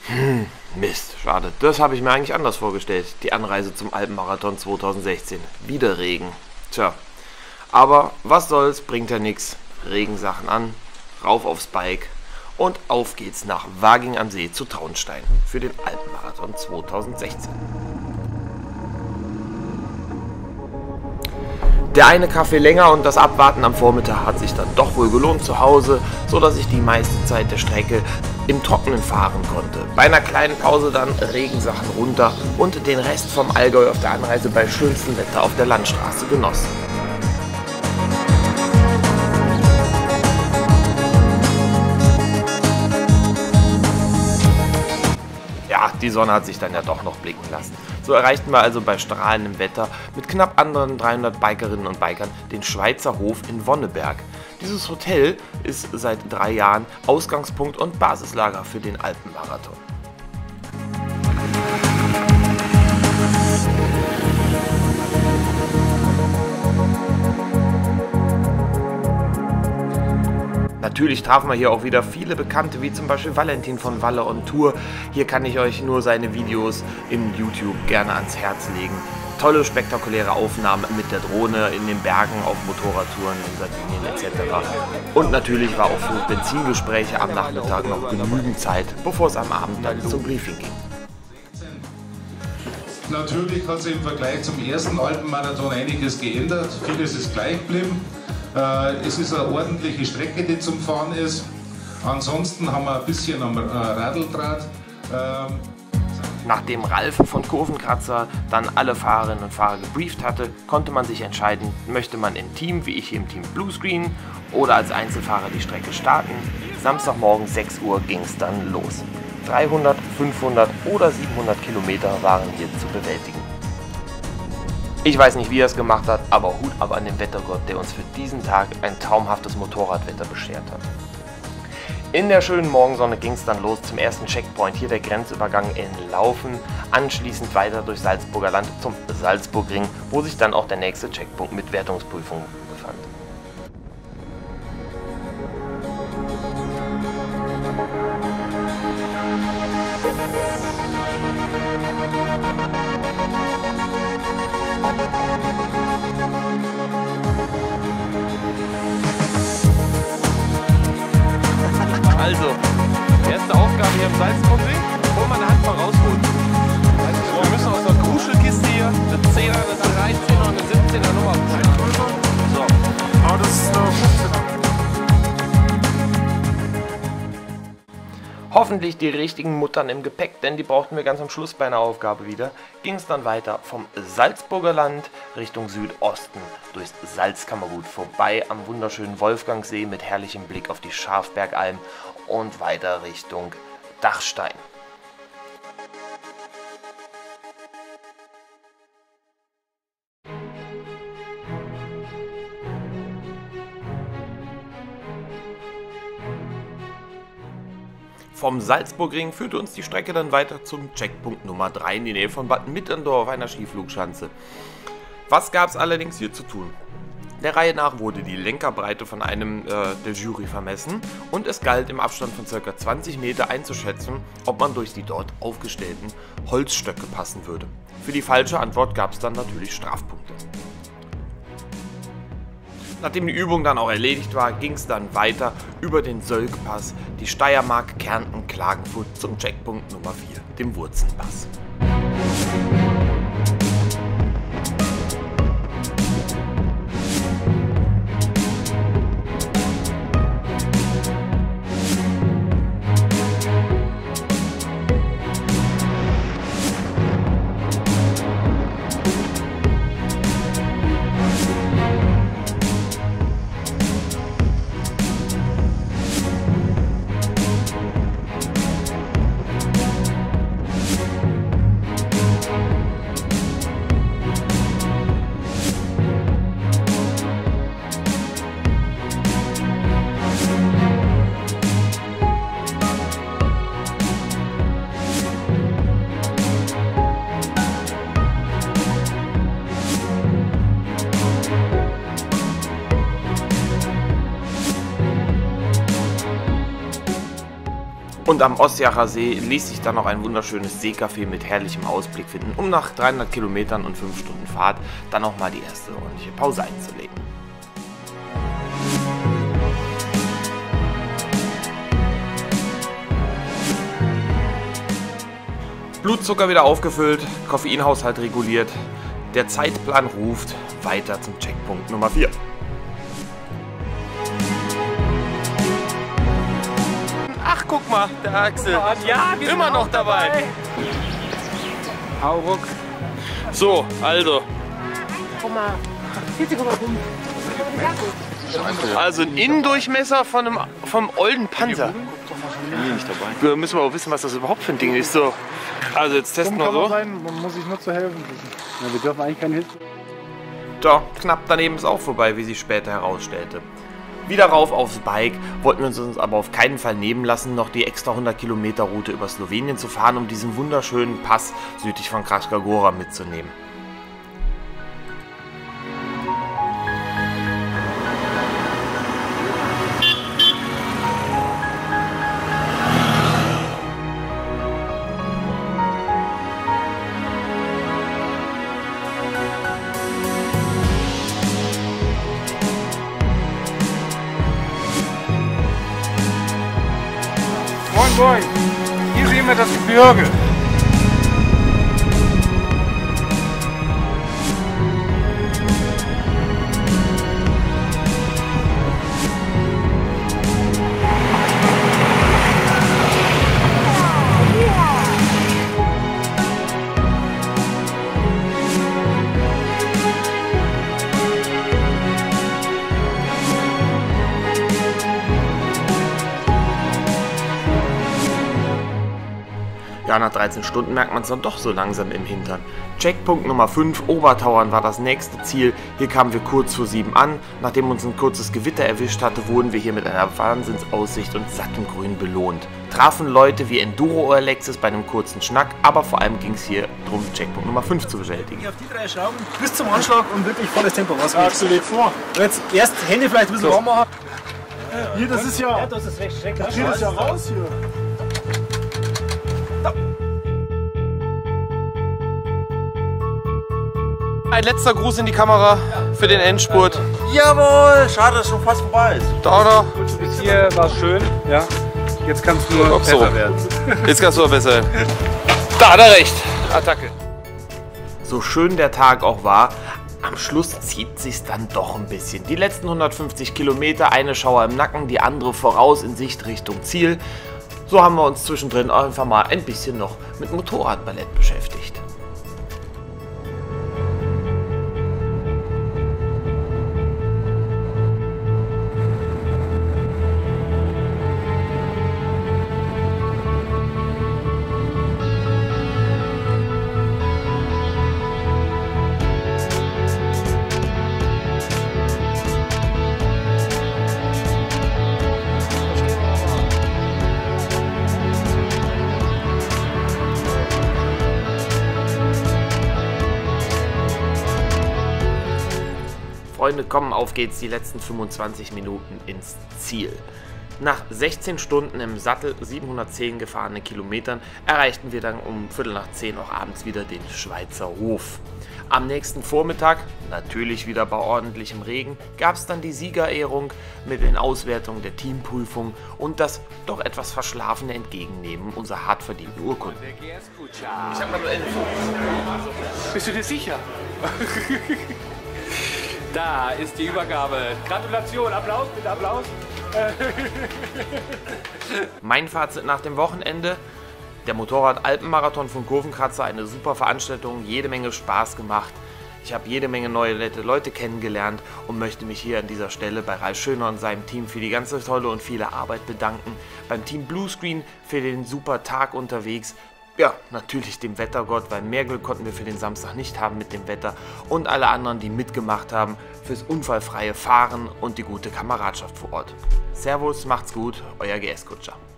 Mist, schade. Das habe ich mir eigentlich anders vorgestellt. Die Anreise zum Alpenmarathon 2016. Wieder Regen. Tja, aber was soll's, bringt ja nix. Regensachen an, rauf aufs Bike und auf geht's nach Waging am See zu Traunstein für den Alpenmarathon 2016. Der eine Kaffee länger und das Abwarten am Vormittag hat sich dann doch wohl gelohnt zu Hause, so dass ich die meiste Zeit der Strecke im Trockenen fahren konnte. Bei einer kleinen Pause dann Regensachen runter und den Rest vom Allgäu auf der Anreise bei schönstem Wetter auf der Landstraße genossen. Ja, die Sonne hat sich dann ja doch noch blicken lassen. So erreichten wir also bei strahlendem Wetter mit knapp anderen 300 Bikerinnen und Bikern den Schweizer Hof in Wonneberg. Dieses Hotel ist seit 3 Jahren Ausgangspunkt und Basislager für den Alpenmarathon. Natürlich trafen wir hier auch wieder viele Bekannte, wie zum Beispiel Valentin von Walle on Tour. Hier kann ich euch nur seine Videos in YouTube gerne ans Herz legen. Tolle, spektakuläre Aufnahmen mit der Drohne in den Bergen, auf Motorradtouren in Sardinien etc. Und natürlich war auch für Benzingespräche am Nachmittag noch genügend Zeit, bevor es am Abend dann zum Briefing ging. Natürlich hat sich im Vergleich zum ersten Alpenmarathon einiges geändert. Vieles ist gleich geblieben. Es ist eine ordentliche Strecke, die zum Fahren ist. Ansonsten haben wir ein bisschen am Radldraht. Nachdem Ralf von Kurvenkratzer dann alle Fahrerinnen und Fahrer gebrieft hatte, konnte man sich entscheiden, möchte man im Team, wie ich hier im Team Bluescreen, oder als Einzelfahrer die Strecke starten. Samstagmorgen 6 Uhr ging es dann los. 300, 500 oder 700 Kilometer waren hier zu bewältigen. Ich weiß nicht, wie er es gemacht hat, aber Hut ab an den Wettergott, der uns für diesen Tag ein traumhaftes Motorradwetter beschert hat. In der schönen Morgensonne ging es dann los zum ersten Checkpoint, hier der Grenzübergang in Laufen, anschließend weiter durch Salzburger Land zum Salzburgring, wo sich dann auch der nächste Checkpunkt mit Wertungsprüfung befand. Also, erste Aufgabe hier im Salzburgring, wo man eine Hand mal rausholt. Wir müssen aus der Kruschelkiste hier eine 10er, eine 13er und eine 17er Nummer abschneiden. So. Aber das ist eine 15er. Hoffentlich die richtigen Muttern im Gepäck, denn die brauchten wir ganz am Schluss bei einer Aufgabe wieder. Ging es dann weiter vom Salzburger Land Richtung Südosten durchs Salzkammergut vorbei am wunderschönen Wolfgangsee mit herrlichem Blick auf die Schafbergalm und weiter Richtung Dachstein. Vom Salzburgring führte uns die Strecke dann weiter zum Checkpunkt Nummer 3 in die Nähe von Bad Mitterndorf, einer Skiflugschanze. Was gab es allerdings hier zu tun? Der Reihe nach wurde die Lenkerbreite von einem der Jury vermessen und es galt im Abstand von ca. 20 Meter einzuschätzen, ob man durch die dort aufgestellten Holzstöcke passen würde. Für die falsche Antwort gab es dann natürlich Strafpunkte. Nachdem die Übung dann auch erledigt war, ging es dann weiter über den Sölkpass, die Steiermark, Kärnten, Klagenfurt zum Checkpunkt Nummer 4, dem Wurzenpass. Und am Ossiacher See ließ sich dann noch ein wunderschönes Seecafé mit herrlichem Ausblick finden, um nach 300 Kilometern und 5 Stunden Fahrt dann auch mal die erste ordentliche Pause einzulegen. Blutzucker wieder aufgefüllt, Koffeinhaushalt reguliert, der Zeitplan ruft, weiter zum Checkpunkt Nummer 4. Ach, guck mal, der Axel. Ja, wir sind immer noch dabei. Hauruck. So, also. Also ein Innendurchmesser vom olden Panzer. Wir müssen aber auch wissen, was das überhaupt für ein Ding ist. So. Also jetzt testen wir so. Man muss sich nur zu helfen wissen. Ja, wir dürfen eigentlich keinen Hit. Da, knapp daneben ist auch vorbei, wie sich später herausstellte. Wieder rauf aufs Bike, wollten wir uns aber auf keinen Fall nehmen lassen, noch die extra 100 Kilometer Route über Slowenien zu fahren, um diesen wunderschönen Pass südlich von Kranjska Gora mitzunehmen. Moin, hier sehen wir das Gebirge. Ja, nach 13 Stunden merkt man es dann doch so langsam im Hintern. Checkpunkt Nummer 5, Obertauern, war das nächste Ziel. Hier kamen wir kurz vor 7 an. Nachdem uns ein kurzes Gewitter erwischt hatte, wurden wir hier mit einer Wahnsinnsaussicht und sattem Grün belohnt. Trafen Leute wie Enduro Alexis bei einem kurzen Schnack, aber vor allem ging es hier darum, Checkpunkt Nummer 5 zu bewältigen. Auf die 3 Schrauben bis zum Anschlag und wirklich volles Tempo rausgehen. Axel, leg vor. Jetzt erst Hände vielleicht ein bisschen warm machen. Hier, das ist ja. Das ist recht schrecklich. Hier ist ja raus hier. Ein letzter Gruß in die Kamera für den Endspurt. Jawohl, schade, dass schon fast vorbei ist. Da. Bis hier war es schön. Ja. Jetzt kannst du nur besser werden. Jetzt kannst du aber besser werden. Da hat er recht. Attacke. So schön der Tag auch war, am Schluss zieht sich's dann doch ein bisschen. Die letzten 150 Kilometer, eine Schauer im Nacken, die andere voraus in Sicht Richtung Ziel. So haben wir uns zwischendrin einfach mal ein bisschen noch mit Motorradballett beschäftigt. Freunde, kommen, auf geht's, die letzten 25 Minuten ins Ziel. Nach 16 Stunden im Sattel, 710 gefahrene Kilometern, erreichten wir dann um 9:15 auch abends wieder den Schweizer Hof. Am nächsten Vormittag, natürlich wieder bei ordentlichem Regen, gab es dann die Siegerehrung mit den Auswertungen der Teamprüfung und das doch etwas verschlafene Entgegennehmen unserer hart verdienten Urkunden. Ich hab manuell. Bist du dir sicher? Da ist die Übergabe. Gratulation, Applaus, bitte Applaus. Mein Fazit nach dem Wochenende: Der Motorrad-Alpenmarathon von Kurvenkratzer, eine super Veranstaltung, jede Menge Spaß gemacht. Ich habe jede Menge neue nette Leute kennengelernt und möchte mich hier an dieser Stelle bei Ralf Schöner und seinem Team für die ganze tolle und viele Arbeit bedanken. Beim Team Bluescreen für den super Tag unterwegs. Ja, natürlich dem Wettergott, weil mehr Glück konnten wir für den Samstag nicht haben mit dem Wetter. Und alle anderen, die mitgemacht haben, fürs unfallfreie Fahren und die gute Kameradschaft vor Ort. Servus, macht's gut, euer GS-Kutscher.